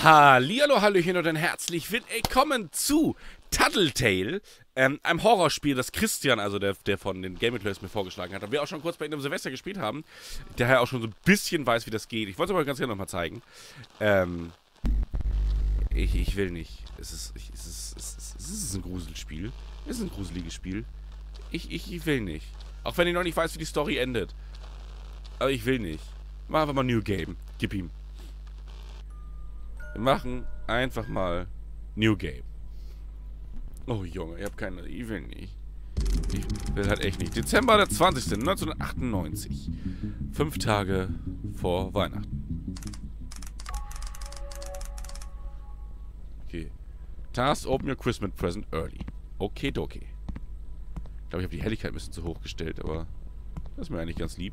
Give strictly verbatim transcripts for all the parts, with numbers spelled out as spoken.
Hallihallo, Hallöchen und ein herzlich willkommen zu Tattletale, ähm, einem Horrorspiel, das Christian, also der, der von den Gaming Players mir vorgeschlagen hat, und wir auch schon kurz bei ihm im Silvester gespielt haben, daher auch schon so ein bisschen weiß, wie das geht. Ich wollte es aber ganz gerne nochmal zeigen. Ähm, ich, ich will nicht. Es ist, ich, es, ist, es, ist, es ist ein Gruselspiel. Es ist ein gruseliges Spiel. Ich, ich, ich will nicht. Auch wenn ich noch nicht weiß, wie die Story endet. Aber ich will nicht. Mach einfach mal New Game. Gib ihm. Wir machen einfach mal New Game. Oh Junge, ich hab keine... Ich will nicht. Ich will halt echt nicht. Dezember der zwanzigste neunzehnhundertachtundneunzig. Fünf Tage vor Weihnachten. Okay. Task, open your Christmas present early. Okay, okay. Ich glaube, ich habe die Helligkeit ein bisschen zu hoch gestellt, aber das ist mir eigentlich ganz lieb.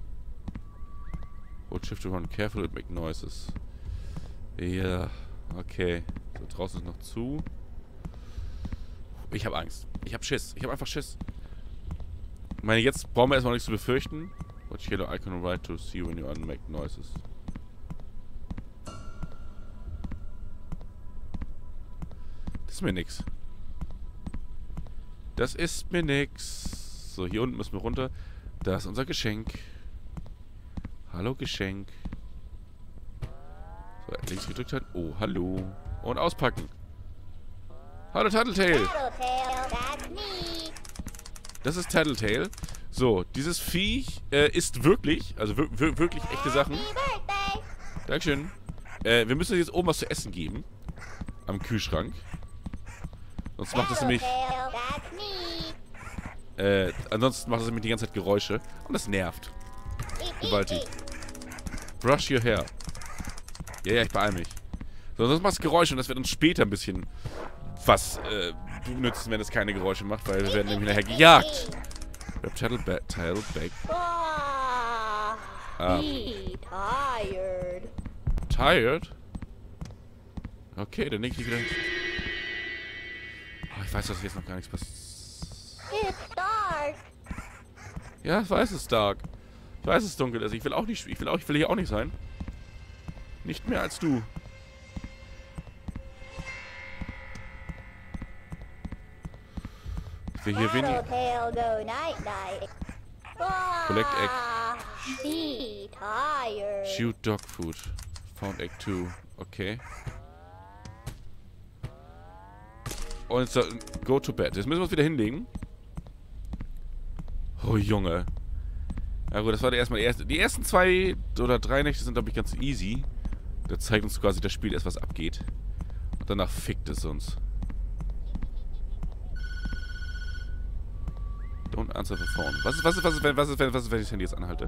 Hold shift to run careful and make noises. Ja, okay. So, draußen ist noch zu. Ich habe Angst. Ich habe Schiss. Ich habe einfach Schiss. Ich meine, jetzt brauchen wir erstmal nichts zu befürchten. Watch yellow icon right to see when you unmake noises. Das ist mir nix. Das ist mir nix. So, hier unten müssen wir runter. Da ist unser Geschenk. Hallo, Geschenk. So, links gedrückt hat. Oh, hallo. Und auspacken. Hallo, Tattletale. Das ist Tattletale. So, dieses Viech äh, ist wirklich, also wir wirklich echte Sachen. Dankeschön. Äh, wir müssen jetzt oben was zu essen geben. Am Kühlschrank. Sonst macht es nämlich... Äh, ansonsten macht es nämlich die ganze Zeit Geräusche. Und das nervt. Gewaltig. Brush your hair. Ja, ja, ich beeil mich. So, sonst macht es Geräusche und das wird uns später ein bisschen was äh, nützen, wenn es keine Geräusche macht, weil wir werden nämlich nachher gejagt. Rap Tattletale back. Ah. Tired. Tired? Okay, dann leg ich wieder... Oh, ich weiß, dass jetzt noch gar nichts passiert. It's dark. Ja, ich weiß, es ist dark. Ich weiß, es ist dunkel ist. Ich will auch nicht... Ich will auch... Ich will hier auch nicht sein. Nicht mehr als du. Ich will hier wenig... Collect egg. Shoot dog food. Found egg two. Okay. Und jetzt go to bed. Jetzt müssen wir uns wieder hinlegen. Oh, Junge. Ja gut, das war der erstmal die erste. Die ersten zwei oder drei Nächte sind, glaube ich, ganz easy. Da zeigt uns quasi das Spiel erst, was abgeht. Und danach fickt es uns. Don't answer the phone. Was ist, was ist, was ist, wenn, was ist, wenn, was ist, wenn ich das Handy jetzt anhalte?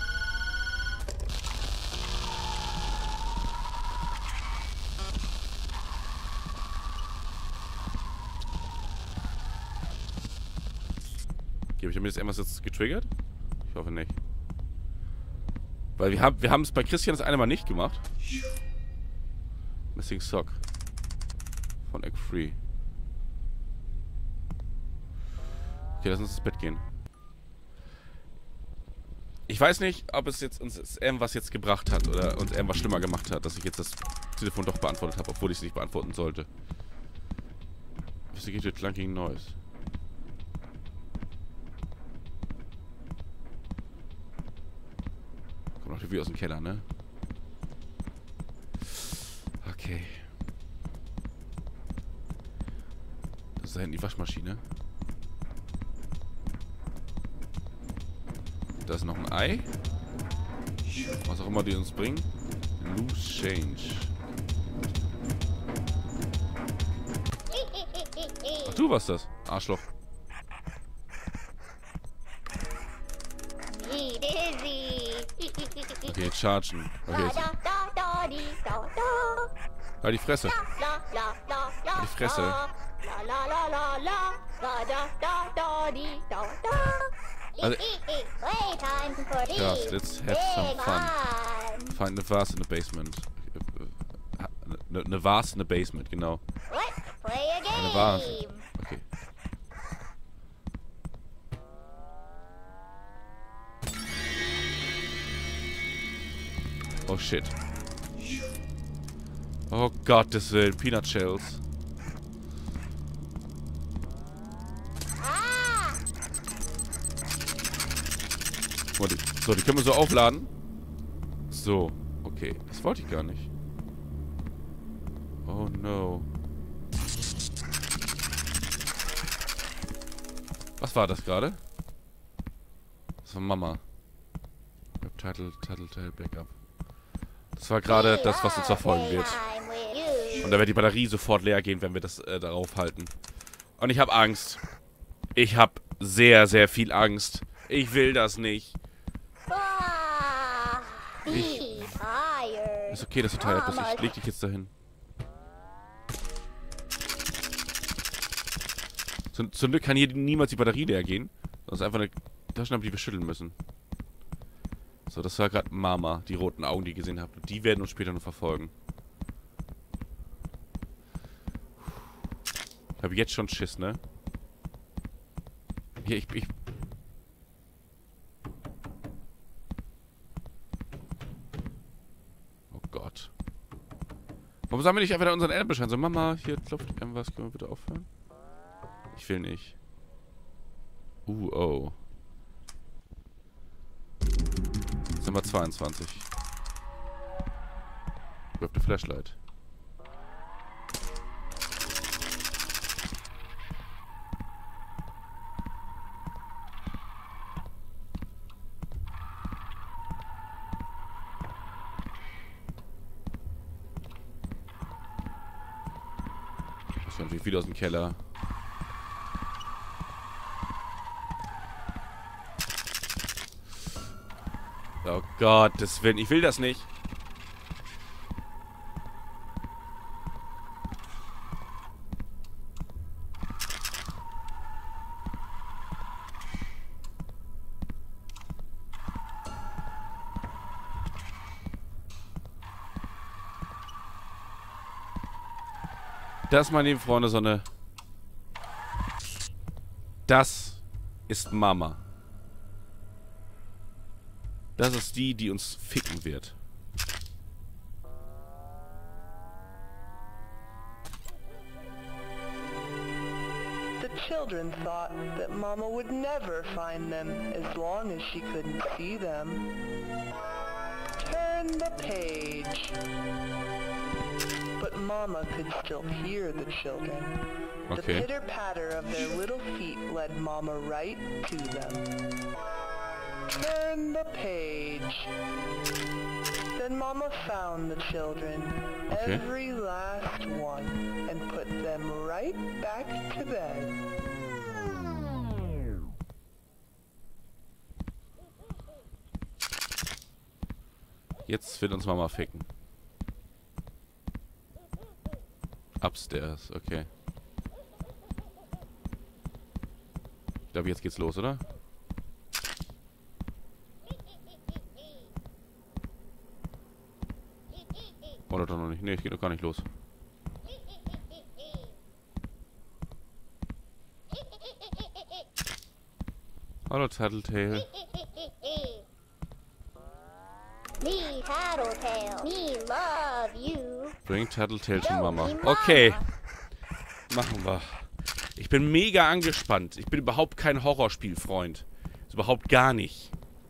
Okay, habe ich mir jetzt irgendwas jetzt getriggert? Ich hoffe nicht. Weil wir haben wir haben es bei Christian das eine Mal nicht gemacht. Missing Sock. Von Egg Free. Okay, lass uns ins Bett gehen. Ich weiß nicht, ob es jetzt uns irgendwas jetzt gebracht hat oder uns irgendwas schlimmer gemacht hat, dass ich jetzt das Telefon doch beantwortet habe, obwohl ich es nicht beantworten sollte. Investigate clunking noise. Kommt noch wie aus dem Keller, ne? Okay. Das ist da hinten die Waschmaschine. Da ist noch ein Ei. Was auch immer die uns bringen. Loose Change. Ach, du warst das, Arschloch. Okay, chargen. Okay, jetzt. Halt die Fresse. Halt die Fresse. Also, yes, let's have some fun. Find a vase in the basement. Eine ne Vase in the basement, genau. Eine Vase. Okay. Oh shit. Oh Gottes Willen, Peanut Shells. So, die, so, die können wir so aufladen. So, okay. Das wollte ich gar nicht. Oh no. Was war das gerade? Das war Mama. Title, Title, Title, Backup. Das war gerade das, was uns verfolgen wird. Und da wird die Batterie sofort leer gehen, wenn wir das äh, darauf halten. Und ich habe Angst. Ich habe sehr, sehr viel Angst. Ich will das nicht. Ich, ist okay, dass du tired bist. Ich leg dich jetzt dahin. Zum, zum Glück kann hier niemals die Batterie leer gehen. Das ist einfach eine Taschenlampe, die wir schütteln müssen. So, das war gerade Mama, die roten Augen, die ihr gesehen habt. Und die werden uns später noch verfolgen. Ich habe jetzt schon Schiss, ne? Hier, ich, ich... Oh Gott. Warum sammeln wir nicht einfach unseren Elternbescheid? So, Mama, hier klopft irgendwas. Können wir bitte aufhören? Ich will nicht. Uh, oh. Nummer zweiundzwanzig. Grab the Flashlight. Das kommt wieder aus dem Keller. Oh Gott, das will, ich will das nicht. Das, meine lieben Freunde, so eine... Das ist Mama. Das ist die, die uns ficken wird. The children thought that Mama would never find them as long as she couldn't see them. Turn the page. But Mama could still hear the children. The Okay. pitter-patter of their little feet led Mama right to them. Turn the page. Then Mama found the children, Okay. every last one, and put them right back to bed. Jetzt will uns Mama ficken. Upstairs, okay. Ich glaube, jetzt geht's los, oder? Oder doch noch nicht? Ne, es geht doch gar nicht los. Hallo, Tattletale. Me, Tattletale. Me love you. Bring Tattletale zu Mama. Okay. Machen wir. Ich bin mega angespannt. Ich bin überhaupt kein Horrorspielfreund. Überhaupt gar nicht.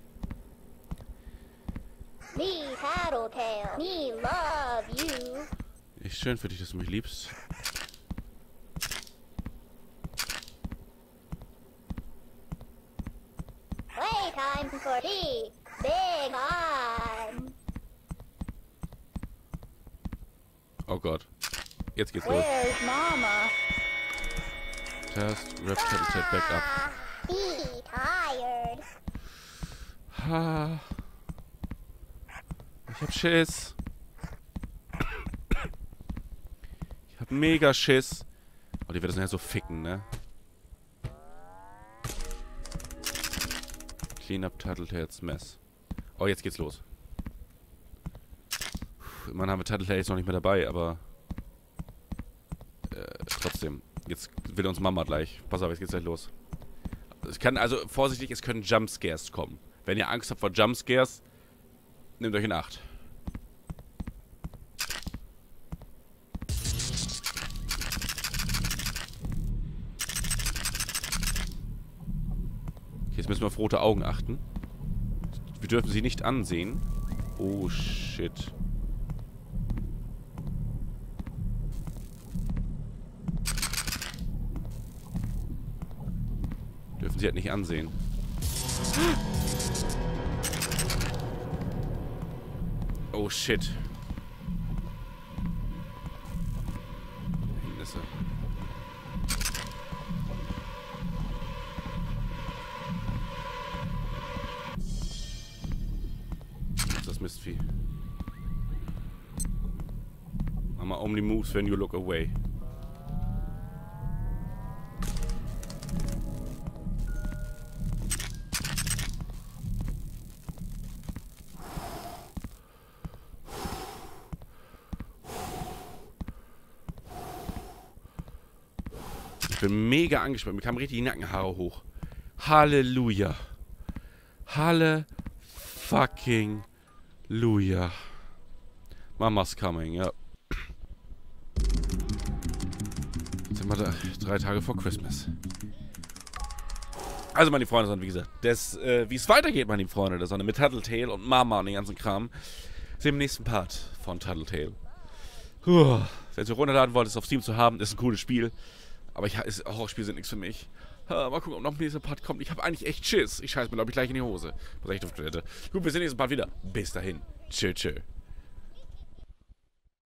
Me, Tattletale. Me love you. Ist schön für dich, dass du mich liebst. Playtime for tea. Big on. Oh Gott. Jetzt geht's los. Where's Mama? Test, Rep, Tattletale, Backup. Be tired. Ha. Ich hab Schiss. Ich hab mega Schiss. Oh, die wird das nachher so ficken, ne? Clean up Tattletales Mess. Oh, jetzt geht's los. Puh, immerhin haben wir Tattletale jetzt noch nicht mehr dabei, aber... Äh, trotzdem. Jetzt will uns Mama gleich. Pass auf, jetzt geht's gleich los. Es kann, also vorsichtig, es können Jumpscares kommen. Wenn ihr Angst habt vor Jumpscares, nehmt euch in Acht. müssen wir auf rote Augen achten. Wir dürfen sie nicht ansehen. Oh, shit. Dürfen sie halt nicht ansehen. Oh, shit. Hindernisse. Was ist das Mistvieh? Mama only moves when you look away. Ich bin mega angespannt. Mir kamen richtig die Nackenhaare hoch. Halleluja. Halle fucking Luja. Mama's coming, ja. Jetzt sind wir da drei Tage vor Christmas. Also, meine Freunde, sondern wie gesagt, das, äh, wie es weitergeht, meine lieben Freunde, das mit Tattletale und Mama und den ganzen Kram, sehen wir im nächsten Part von Tattletale. Puh. Wenn ihr runterladen wollt, es auf Steam zu haben, ist ein cooles Spiel. Aber ich, Horrorspiele sind nichts für mich. Ha, mal gucken, ob noch ein nächster Part kommt. Ich habe eigentlich echt Schiss. Ich scheiß mir, glaube ich, gleich in die Hose. Was echt auf Toilette. Gut, wir sehen uns nächsten Part wieder. Bis dahin. Tschö, tschö.